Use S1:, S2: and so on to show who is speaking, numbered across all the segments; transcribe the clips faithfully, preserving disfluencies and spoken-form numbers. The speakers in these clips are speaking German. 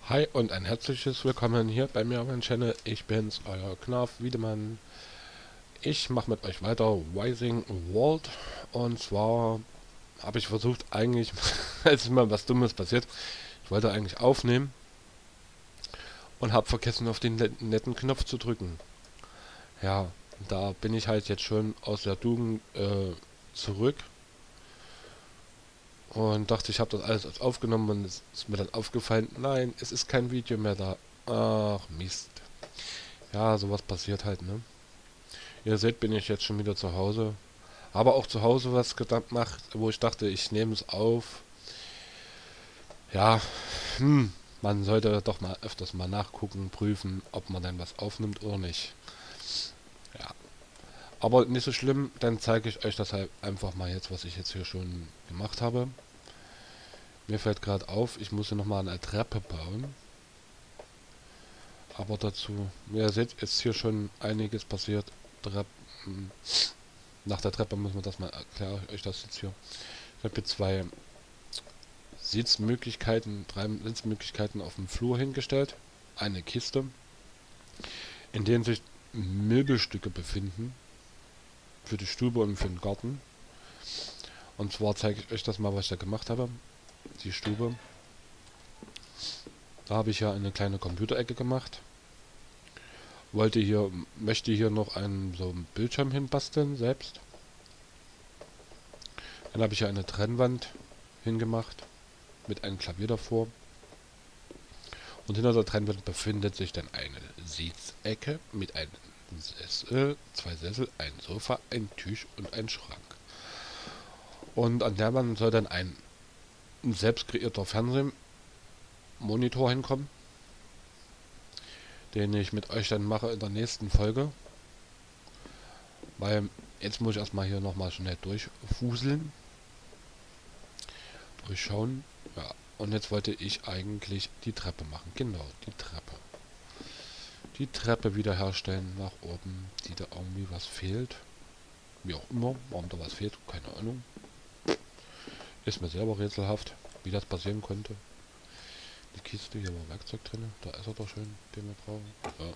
S1: Hi und ein herzliches Willkommen hier bei mir auf meinem Channel. Ich bin's, euer Knarf Wiedemann. Ich mache mit euch weiter Rising World. Und zwar habe ich versucht, eigentlich, es ist mal was Dummes passiert. Ich wollte eigentlich aufnehmen und habe vergessen, auf den netten Knopf zu drücken. Ja, da bin ich halt jetzt schon aus der Duden äh, zurück und dachte, ich habe das alles aufgenommen und es ist mir dann aufgefallen, nein, es ist kein Video mehr da. Ach, Mist. Ja, sowas passiert halt, ne? Ihr seht, bin ich jetzt schon wieder zu Hause. Aber auch zu Hause was gemacht, wo ich dachte, ich nehme es auf. Ja, hm, man sollte doch mal öfters mal nachgucken, prüfen, ob man denn was aufnimmt oder nicht. Ja, aber nicht so schlimm, dann zeige ich euch das halt einfach mal jetzt, was ich jetzt hier schon gemacht habe. Mir fällt gerade auf, ich muss hier nochmal eine Treppe bauen. Aber dazu, wie ihr seht, ist hier schon einiges passiert. Treppen, nach der Treppe muss man das mal erklären, euch das jetzt hier. Ich habe hier zwei Sitzmöglichkeiten, drei Sitzmöglichkeiten auf dem Flur hingestellt. Eine Kiste, in denen sich Möbelstücke befinden. Für die Stube und für den Garten. Und zwar zeige ich euch das mal, was ich da gemacht habe. Die Stube. Da habe ich ja eine kleine Computerecke gemacht. Wollte hier, möchte hier noch einen so einen Bildschirm hinbasteln selbst. Dann habe ich hier eine Trennwand hingemacht. Mit einem Klavier davor. Und hinter der Trennwand befindet sich dann eine Sitzecke mit einem Sessel, zwei Sessel, ein Sofa, ein Tisch und ein Schrank. Und an der Wand soll dann ein selbst kreierter Fernsehmonitor hinkommen, den ich mit euch dann mache in der nächsten Folge. Weil jetzt muss ich erstmal hier nochmal schnell durchfuseln, durchschauen. Ja, und jetzt wollte ich eigentlich die Treppe machen. Genau, die Treppe. Die Treppe wiederherstellen nach oben, die da irgendwie was fehlt. Wie auch immer, warum da was fehlt, keine Ahnung. Ist mir selber rätselhaft, wie das passieren konnte. Die Kiste, hier war Werkzeug drin, da ist er doch schön, den wir brauchen. Ja.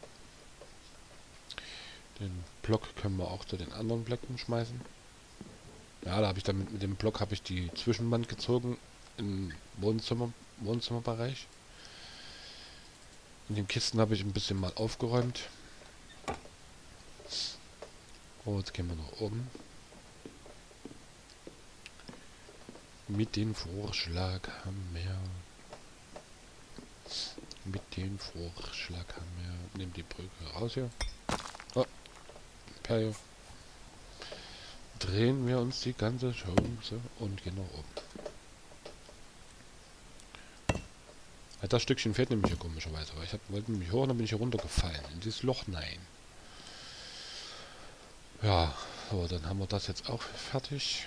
S1: Den Block können wir auch zu den anderen Blöcken schmeißen. Ja, da habe ich dann mit, mit dem Block habe ich die Zwischenwand gezogen im Wohnzimmer, Wohnzimmerbereich. In den Kisten habe ich ein bisschen mal aufgeräumt. Oh, jetzt gehen wir nach oben. Mit dem Vorschlag haben wir... Mit dem Vorschlag haben wir... Nehmen die Brücke raus hier. Oh, Perle. Drehen wir uns die ganze Chance und gehen nach oben. Ja, das Stückchen fehlt nämlich hier komischerweise. Aber ich hab, wollte mich hoch und dann bin ich hier runtergefallen. In dieses Loch, nein. Ja, so, dann haben wir das jetzt auch fertig.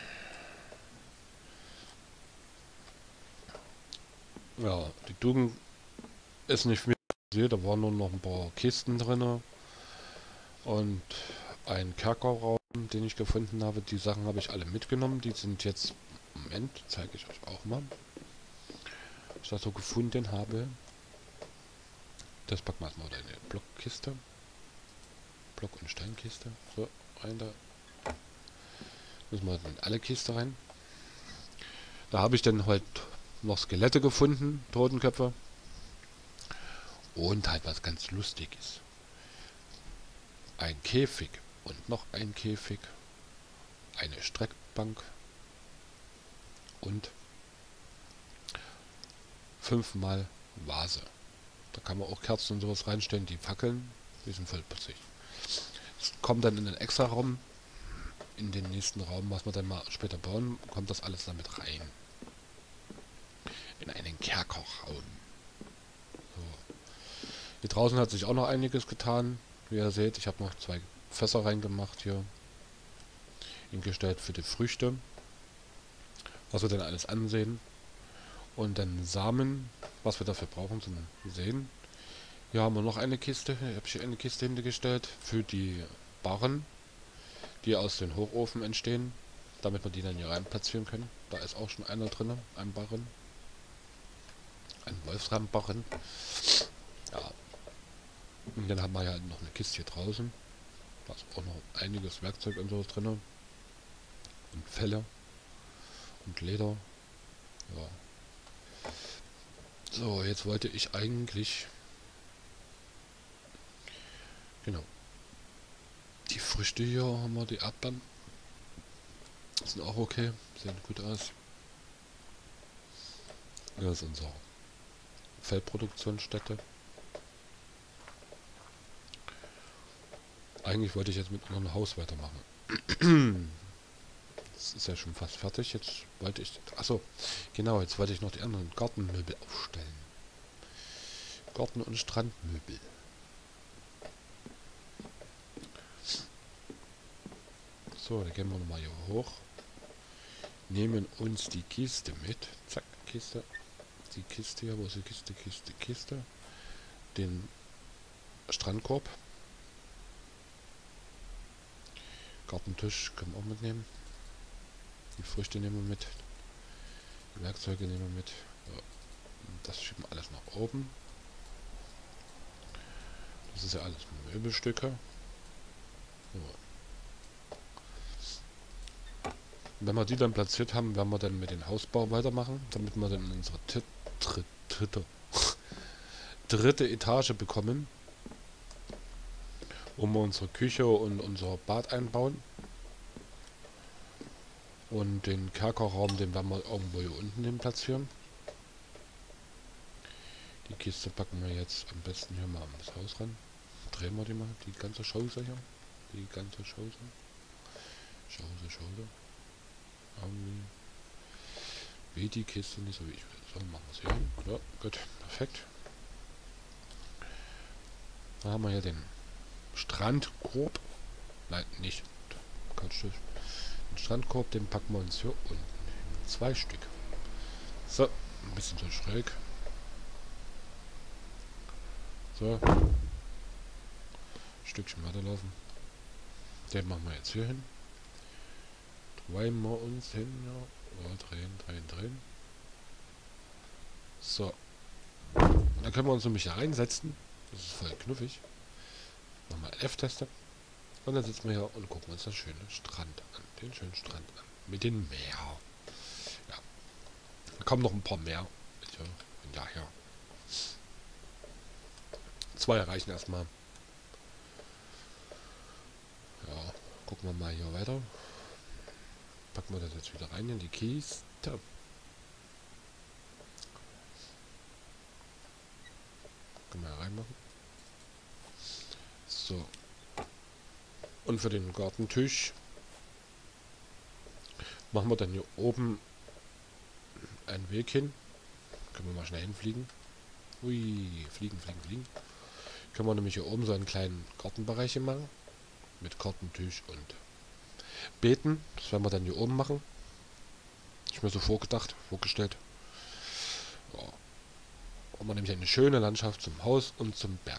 S1: Ja, die Duden ist nicht viel passiert. Da waren nur noch ein paar Kisten drin. Und ein Kerkerraum, den ich gefunden habe. Die Sachen habe ich alle mitgenommen. Die sind jetzt... Moment, zeige ich euch auch mal. Was ich da so gefunden habe. Das packen wir erstmal in eine Blockkiste. Block- und Steinkiste. So, rein da. Müssen wir in alle Kiste rein. Da habe ich dann halt noch Skelette gefunden, Totenköpfe. Und halt was ganz Lustiges. Ein Käfig und noch ein Käfig. Eine Streckbank. Und fünfmal Vase. Da kann man auch Kerzen und sowas reinstellen, die fackeln. Die sind voll putzig. Es kommt dann in den extra Raum. In den nächsten Raum, was wir dann mal später bauen, kommt das alles damit rein. In einen Kerkerraum. So. Hier draußen hat sich auch noch einiges getan. Wie ihr seht, ich habe noch zwei Fässer reingemacht hier. Hingestellt für die Früchte. Was wir dann alles ansehen. Und dann Samen, was wir dafür brauchen zum Sehen. Hier haben wir noch eine Kiste. Hier habe ich hier eine Kiste hingestellt für die Barren, die aus dem Hochofen entstehen, damit wir die dann hier rein platzieren können. Da ist auch schon einer drin, ein Barren. Ein Wolfsrambarren. Ja. Und dann haben wir ja noch eine Kiste hier draußen. Da ist auch noch einiges Werkzeug und so drin. Und Felle. Und Leder. Ja. So, jetzt wollte ich eigentlich... Genau. Die Früchte hier haben wir, die Erdbeeren. Sind auch okay. Sehen gut aus. Das ist unsere Feldproduktionsstätte. Eigentlich wollte ich jetzt mit einem Haus weitermachen. Das ist ja schon fast fertig. Jetzt wollte ich... Achso, genau, jetzt wollte ich noch die anderen Gartenmöbel aufstellen. Garten- und Strandmöbel. So, dann gehen wir nochmal hier hoch. Nehmen uns die Kiste mit. Zack, Kiste. Die Kiste hier, wo ist die Kiste, Kiste, Kiste. Den Strandkorb. Gartentisch können wir auch mitnehmen. Die Früchte nehmen wir mit. Die Werkzeuge nehmen wir mit. Ja. Das schieben wir alles nach oben. Das ist ja alles Möbelstücke. So. Wenn wir die dann platziert haben, werden wir dann mit dem Hausbau weitermachen, damit wir dann unsere dritte, dritte Etage bekommen, wo wir unsere Küche und unser Bad einbauen. Und den Kerkerraum, den werden wir irgendwo hier unten hin platzieren. Die Kiste packen wir jetzt am besten hier mal an das Haus ran. Drehen wir die mal, die ganze Schause hier. Die ganze Schause. Schause, Schause. Wie die Kiste nicht so wie ich will. So, machen wir es hier hin. Ja, gut, perfekt. Dann haben wir hier den Strandkorb. Nein, nicht. Den Strandkorb, den packen wir uns hier unten hin. Zwei Stück. So, ein bisschen so schräg. So. Ein Stückchen weiterlaufen. Den machen wir jetzt hier hin. Drehen wir uns hin, ja. Ja, drehen, drehen, drehen. So. Dann können wir uns nämlich hier reinsetzen. Das ist voll knuffig. Machen wir F-Taste. Und dann sitzen wir hier und gucken uns das schöne Strand an. Den schönen Strand an. Mit dem Meer. Ja. Da kommen noch ein paar mehr. Ja, von daher. Zwei reichen erstmal. Ja, gucken wir mal hier weiter. Packen wir das jetzt wieder rein in die Kiste. Können wir reinmachen. So. Und für den Gartentisch machen wir dann hier oben einen Weg hin. Können wir mal schnell hinfliegen. Ui, fliegen, fliegen, fliegen. Können wir nämlich hier oben so einen kleinen Gartenbereich machen. Mit Gartentisch und Beeten. Das werden wir dann hier oben machen. Ich mir so vorgedacht, vorgestellt. Ja. Haben wir nämlich eine schöne Landschaft zum Haus und zum Bergen.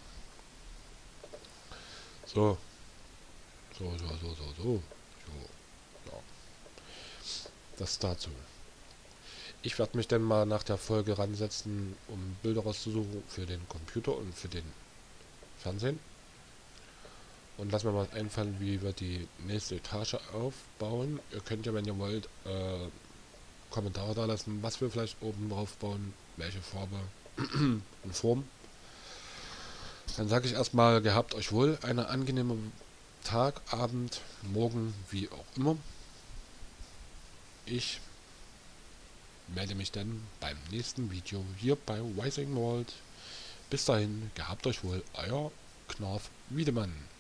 S1: So. So, so, so, so, so. So. Ja. Das dazu. Ich werde mich dann mal nach der Folge ransetzen, um Bilder rauszusuchen für den Computer und für den Fernsehen. Und lass mir mal einfallen, wie wir die nächste Etage aufbauen. Ihr könnt ja, wenn ihr wollt, äh, Kommentare da lassen, was wir vielleicht oben drauf bauen, welche Farbe und Form. Dann sage ich erstmal, gehabt euch wohl, eine angenehme Tag, Abend, Morgen, wie auch immer. Ich melde mich dann beim nächsten Video hier bei Rising World. Bis dahin, gehabt euch wohl, euer Knarf Wiedemann.